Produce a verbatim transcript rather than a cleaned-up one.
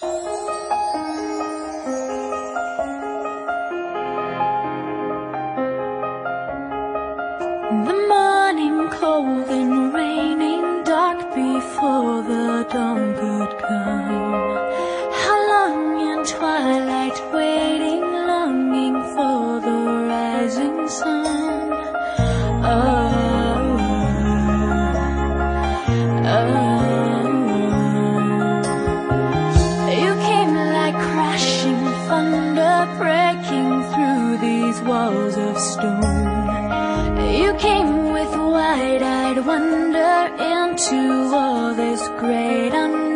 The morning cold and raining, dark before the dawn could come. How long in twilight waiting, longing for the rising sun. Oh, oh, you came like crashing thunder, breaking through these walls of stone. You came with wide-eyed wonder into all this great unknown.